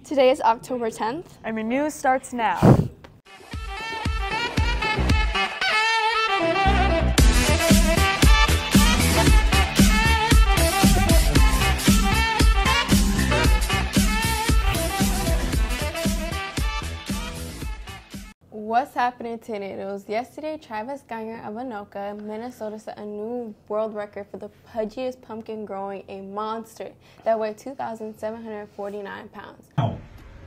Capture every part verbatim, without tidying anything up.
Today is October tenth. And your news starts now. What's happening tornadoes? Yesterday, Travis Geiger of Anoka, Minnesota set a new world record for the pudgiest pumpkin growing, a monster that weighed two thousand seven hundred forty-nine pounds. Ow.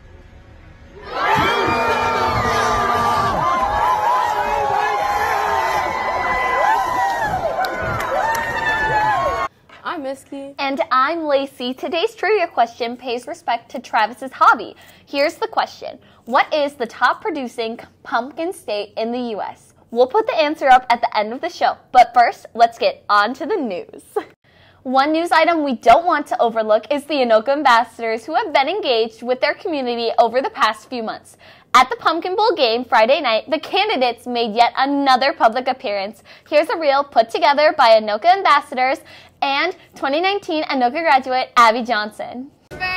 I'm Misky. And I'm Lacey. Today's trivia question pays respect to Travis's hobby. Here's the question. What is the top producing pumpkin state in the U S? We'll put the answer up at the end of the show. But first, let's get on to the news. One news item we don't want to overlook is the Anoka ambassadors who have been engaged with their community over the past few months. At the Pumpkin Bowl game Friday night, the candidates made yet another public appearance. Here's a reel put together by Anoka ambassadors and twenty nineteen Anoka graduate Abby Johnson.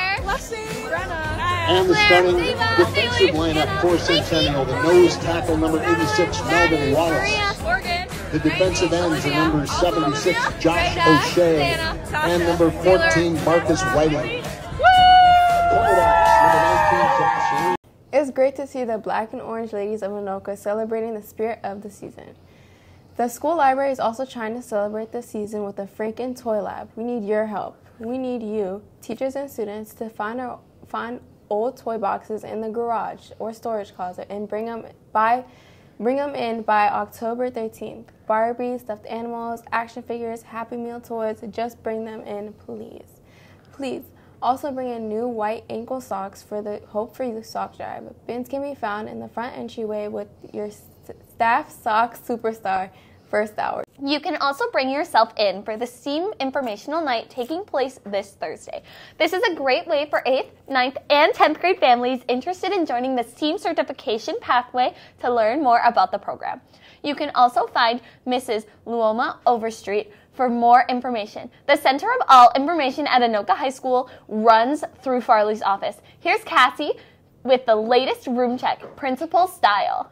And the starting defensive lineup for Centennial, the nose tackle number eighty-six, Melvin Wallace. The defensive ends are number seventy-six, Josh O'Shea, and number fourteen, Marcus Whiting. It's great to see the Black and Orange Ladies of Anoka celebrating the spirit of the season. The school library is also trying to celebrate the season with a Franken Toy Lab. We need your help. We need you, teachers and students, to find our find old toy boxes in the garage or storage closet and bring them by bring them in by October thirteenth. Barbies, stuffed animals, action figures, Happy Meal toys, just bring them in, please. Please. Also bring in new white ankle socks for the Hope for You sock drive. Bins can be found in the front entryway with your staff sock superstar first hour. You can also bring yourself in for the STEAM informational night taking place this Thursday. This is a great way for eighth, ninth, and tenth grade families interested in joining the STEAM certification pathway to learn more about the program. You can also find Missus Luoma Overstreet for more information. The Center of All Information at Anoka High School runs through Farley's office. Here's Cassie with the latest room check, principal style.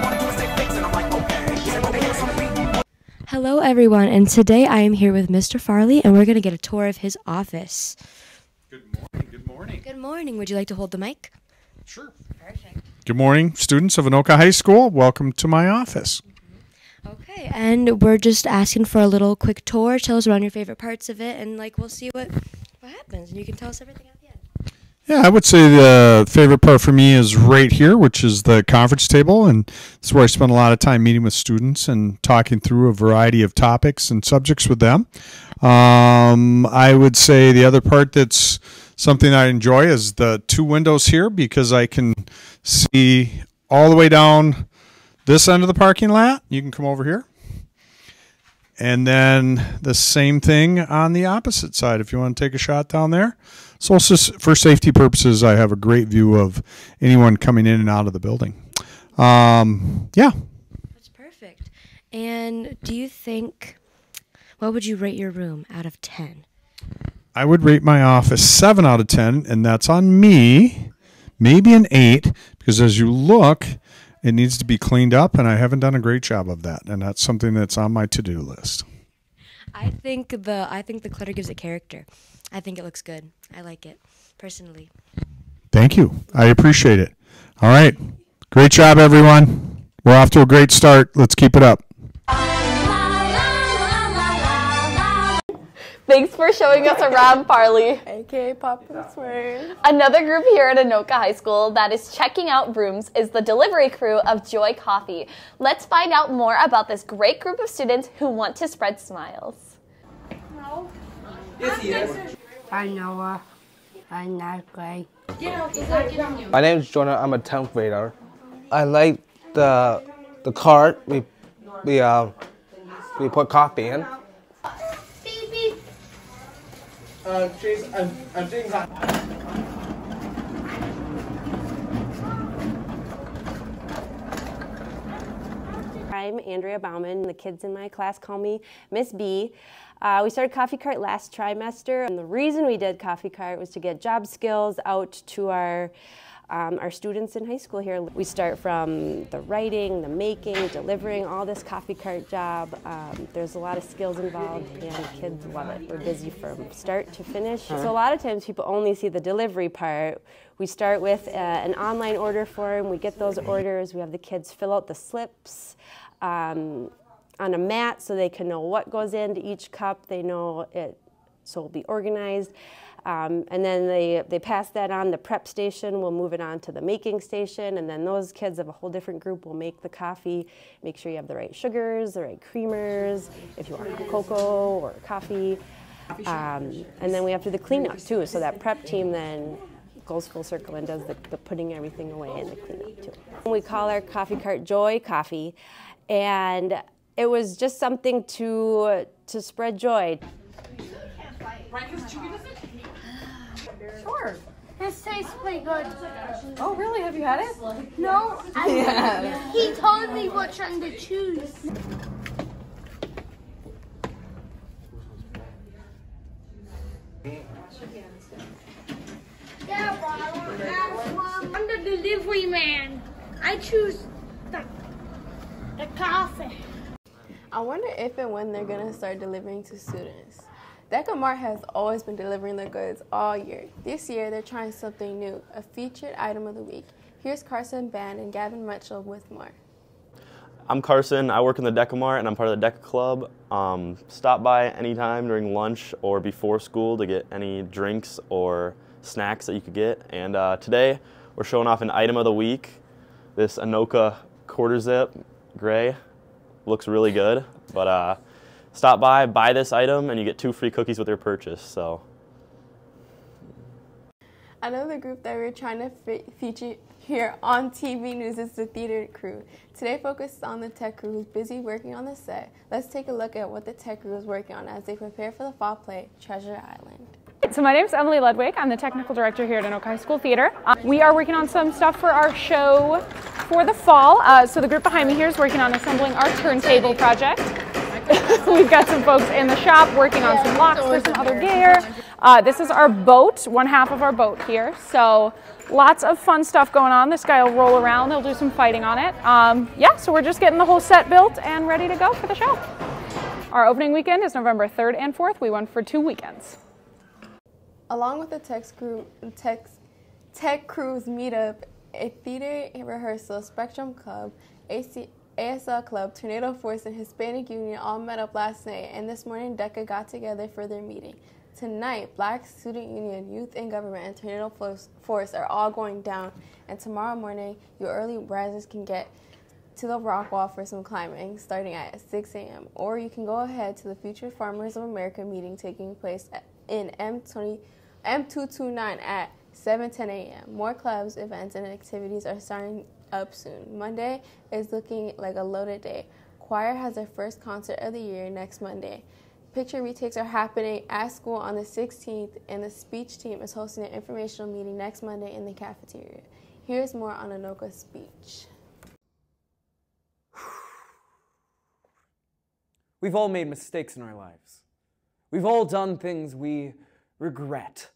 Hello everyone, and today I am here with Mister Farley and we're going to get a tour of his office. Good morning, good morning. Good morning. Would you like to hold the mic? Sure. Perfect. Good morning, students of Anoka High School. Welcome to my office. Okay, and we're just asking for a little quick tour. Tell us around your favorite parts of it, and like we'll see what what happens, and you can tell us everything at the end. Yeah, I would say the favorite part for me is right here, which is the conference table, and this is where I spend a lot of time meeting with students and talking through a variety of topics and subjects with them. Um, I would say the other part that's something I enjoy is the two windows here, because I can see all the way down this end of the parking lot. You can come over here. And then the same thing on the opposite side if you want to take a shot down there. So for safety purposes, I have a great view of anyone coming in and out of the building. Um, yeah. That's perfect. And do you think, what would you rate your room out of ten? I would rate my office seven out of ten, and that's on me. Maybe an eight, because as you look, it needs to be cleaned up, and I haven't done a great job of that, and that's something that's on my to-do list. I think the I think the clutter gives it character. I think it looks good. I like it, personally. Thank you. I appreciate it. All right. Great job, everyone. We're off to a great start. Let's keep it up. Thanks for showing us around, Farley. A K A Papa Swear. Another group here at Anoka High School that is checking out rooms is the delivery crew of Joy Coffee. Let's find out more about this great group of students who want to spread smiles. Hi Noah. Hi Natalie. My name is Jonah. I'm a tenth grader. I like the the cart we we uh we put coffee in. Uh, she's, I'm, I'm doing that. Hi, I'm Andrea Bauman. The kids in my class call me Miss B. Uh, we started Coffee Cart last trimester, and the reason we did Coffee Cart was to get job skills out to our Um, our students in high school here. We start from the writing, the making, delivering, all this coffee cart job. Um, there's a lot of skills involved and kids love it. We're busy from start to finish. So a lot of times people only see the delivery part. We start with uh, an online order form. We get those orders. We have the kids fill out the slips um, on a mat so they can know what goes into each cup. They know it, so it'll be organized. Um, and then they, they pass that on the prep station, we'll move it on to the making station, and then those kids of a whole different group will make the coffee, make sure you have the right sugars, the right creamers, if you want cocoa or coffee. Um, and then we have to do the cleanup too, so that prep team then goes full circle and does the, the putting everything away and the cleanup too. We call our coffee cart Joy Coffee, and it was just something to, to spread joy. Sure. This tastes pretty good. Oh, really? Have you had it? No, I Yeah. He told me which one to choose. Yeah, Mom. I'm the delivery man. I choose the, the coffee. I wonder if and when they're going to start delivering to students. Decamart has always been delivering their goods all year. This year, they're trying something new, a featured item of the week. Here's Carson Band and Gavin Mitchell with more. I'm Carson. I work in the Decamart, and I'm part of the Deca Club. Um, stop by anytime during lunch or before school to get any drinks or snacks that you could get. And uh, today, we're showing off an item of the week. This Anoka quarter zip gray looks really good, but uh, stop by, buy this item, and you get two free cookies with your purchase. So, another group that we're trying to fe feature here on T V News is the theater crew. Today focused on the tech crew who's busy working on the set. Let's take a look at what the tech crew is working on as they prepare for the fall play, Treasure Island. So my name is Emily Ludwig. I'm the technical director here at Anoka High School Theater. Uh, we are working on some stuff for our show for the fall. Uh, so the group behind me here is working on assembling our turntable project. We've got some folks in the shop working on some locks for some other gear. Uh, this is our boat, one half of our boat here. So lots of fun stuff going on. This guy will roll around. They'll do some fighting on it. Um, yeah, so we're just getting the whole set built and ready to go for the show. Our opening weekend is November third and fourth. We went for two weekends. Along with the tech, crew, tech, tech Crew's meetup, a theater rehearsal, Spectrum Club, A C, A S L Club, Tornado Force, and Hispanic Union all met up last night, and this morning DECA got together for their meeting. Tonight, Black Student Union, Youth in Government, and Tornado Force are all going down, and tomorrow morning, your early risers can get to the rock wall for some climbing, starting at six A M, or you can go ahead to the Future Farmers of America meeting taking place in M two twenty-nine at seven ten A M More clubs, events, and activities are starting up soon. Monday is looking like a loaded day. Choir has their first concert of the year next Monday. Picture retakes are happening at school on the sixteenth, and the speech team is hosting an informational meeting next Monday in the cafeteria. Here's more on Anoka's speech. We've all made mistakes in our lives. We've all done things we regret.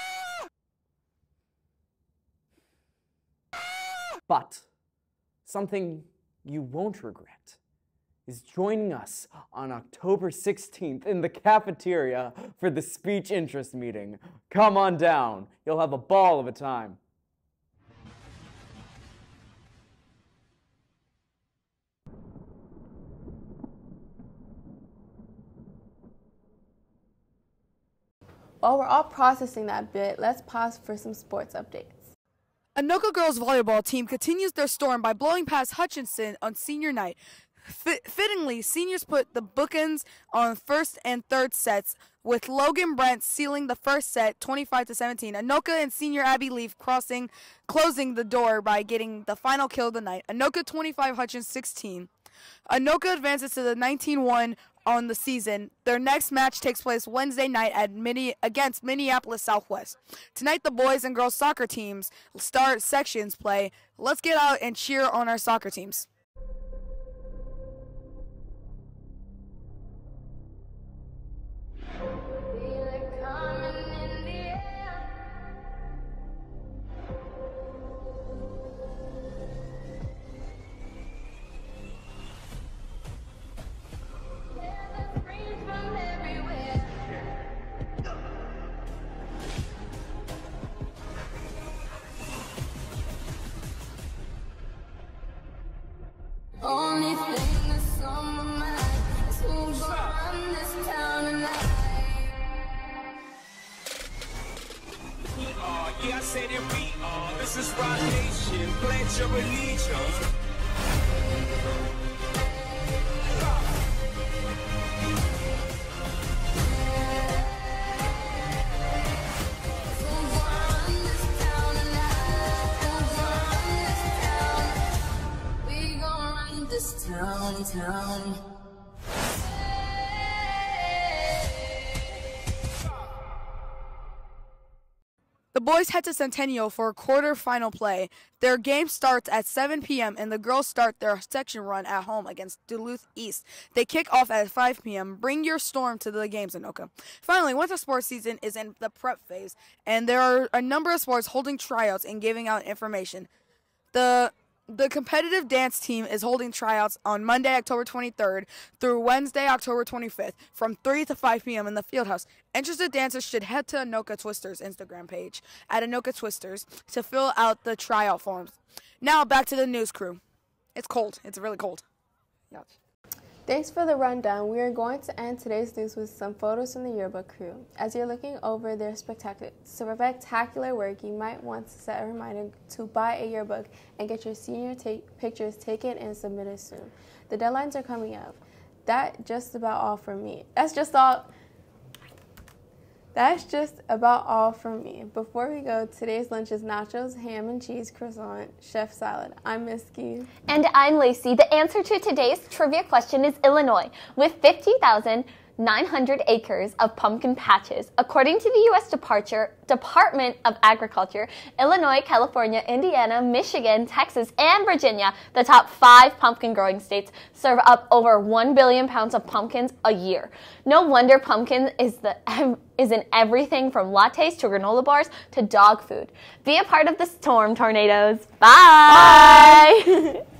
But something you won't regret is joining us on October sixteenth in the cafeteria for the speech interest meeting. Come on down. You'll have a ball of a time. While we're all processing that bit, let's pause for some sports updates. Anoka girls volleyball team continues their storm by blowing past Hutchinson on senior night. Fit fittingly, seniors put the bookends on first and third sets, with Logan Brent sealing the first set twenty-five to seventeen. Anoka and senior Abby Leaf crossing, closing the door by getting the final kill of the night. Anoka twenty-five, Hutchins sixteen. Anoka advances to the nineteen one on the season. Their next match takes place Wednesday night at Mini against Minneapolis Southwest. Tonight, the boys and girls soccer teams start sections play. Let's get out and cheer on our soccer teams. This is Rock Nation, pledge your allegiance. This town, town. The boys head to Centennial for a quarterfinal play. Their game starts at seven p m and the girls start their section run at home against Duluth East. They kick off at five p m Bring your storm to the games, Anoka. Finally, winter sports season is in the prep phase, and there are a number of sports holding tryouts and giving out information. The The competitive dance team is holding tryouts on Monday, October twenty-third through Wednesday, October twenty-fifth from three to five p m in the Fieldhouse. Interested dancers should head to Anoka Twisters Instagram page at Anoka Twisters to fill out the tryout forms. Now back to the news crew. It's cold. It's really cold. Yes. Thanks for the rundown. We are going to end today's news with some photos from the yearbook crew. As you're looking over their spectacular, spectacular work, you might want to set a reminder to buy a yearbook and get your senior take pictures taken and submitted soon. The deadlines are coming up. That just about all from me. That's just all. That's just about all from me. Before we go, today's lunch is nachos, ham and cheese, croissant, chef salad. I'm Miski. And I'm Lacey. The answer to today's trivia question is Illinois, with fifty thousand nine hundred acres of pumpkin patches. According to the U S Departure, Department of Agriculture, Illinois, California, Indiana, Michigan, Texas, and Virginia, the top five pumpkin growing states, serve up over one billion pounds of pumpkins a year. No wonder pumpkin is, the, is in everything from lattes to granola bars to dog food. Be a part of the storm, tornadoes. Bye! Bye.